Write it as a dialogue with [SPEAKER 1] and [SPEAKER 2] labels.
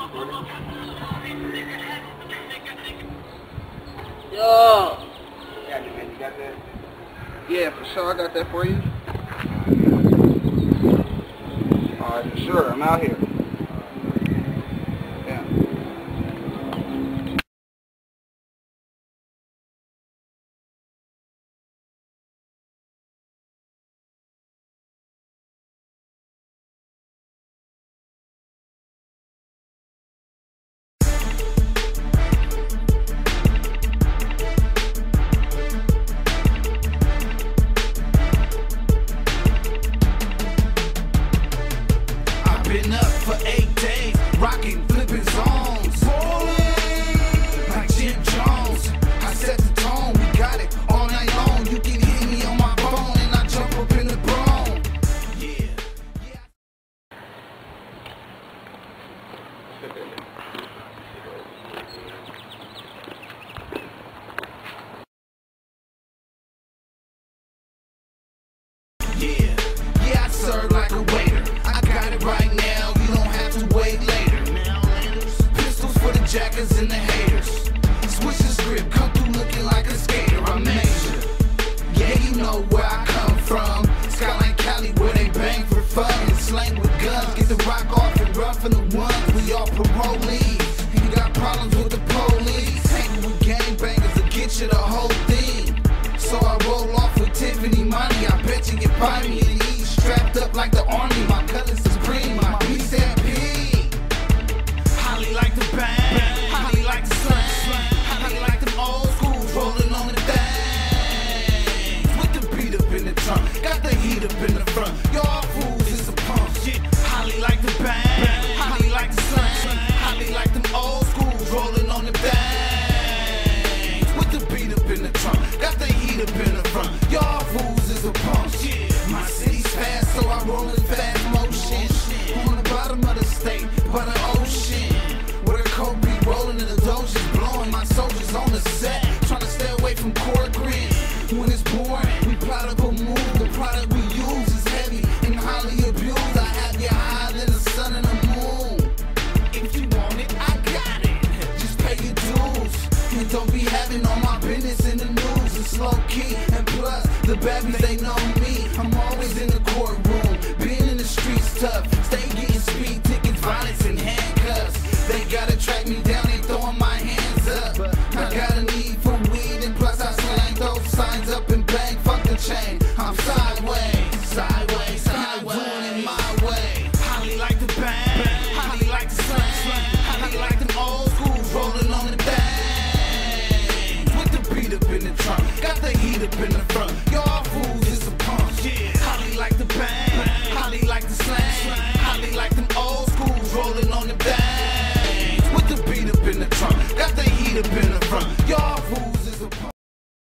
[SPEAKER 1] Yo!
[SPEAKER 2] Yeah, man, you got that?
[SPEAKER 1] Yeah, for sure. I got that for you.
[SPEAKER 2] Alright, for sure. I'm out here. Yeah.
[SPEAKER 3] Been up for 8 days, rocking, flipping zones, bowling like Jim Jones. I set the tone, we got it all night long. You can hit me on my phone and I jump up in the throne. Yeah. Yeah, I serve like a waiter. I got it right now, you don't have to wait later. Pistols for the jackers and the haters. Switch the script, come through looking like a skater. I'm major. Yeah, you know where I come from. Skyline Cali, where they bang for fun and slang with guns. Get the rock off and run from the ones. We all parolees. You got problems with the police. Hanging with gangbangers to get you the whole thing. So I roll off with Tiffany money. I bet you can find me in the East, strapped up like the army. My colors is green, my piece and P. Holly like the bang, Holly like the slang, Holly like them old schools rolling on the thing. With the beat up in the trunk, got the heat up in the front. Y'all fools is a pump. Holly like the bang, Holly like the slang, Holly like them old schools rolling on the thing. With the beat up in the trunk, got the heat up in the front. Y'all fools is a pump. My city's fast, so I roll in fast motion. On the bottom of the state, by the ocean, where the coke be rolling and the doja's blowing. My soldiers on the set, trying to stay away from core grin. When it's boring, we plot up a move. The product we use is heavy and highly abused. I have you higher than the sun and the moon. If you want it, I got it. Just pay your dues. And don't be having all my business in the news. It's low key, and plus, the baddies, they know me. I'm always in the courtroom. Being in the streets tough. Stay getting speed tickets, violence, and handcuffs. They gotta track me down, they throwing my hands up. I got a need for weed, and plus I slang those signs up and bang. Fuck the chain, I'm sideways, sideways, sideways. Not doing it my way. Holly like the bang, Holly like the slang, Holly like them old schools rolling on the thing. With the beat up in the trunk, got the heat up in the front. Y'all fools is a pump. Holly like the bang, Holly like the slang, Holly like them old schools rolling on the thing. With the beat up in the trunk, got the heat up in the front. Y'all fools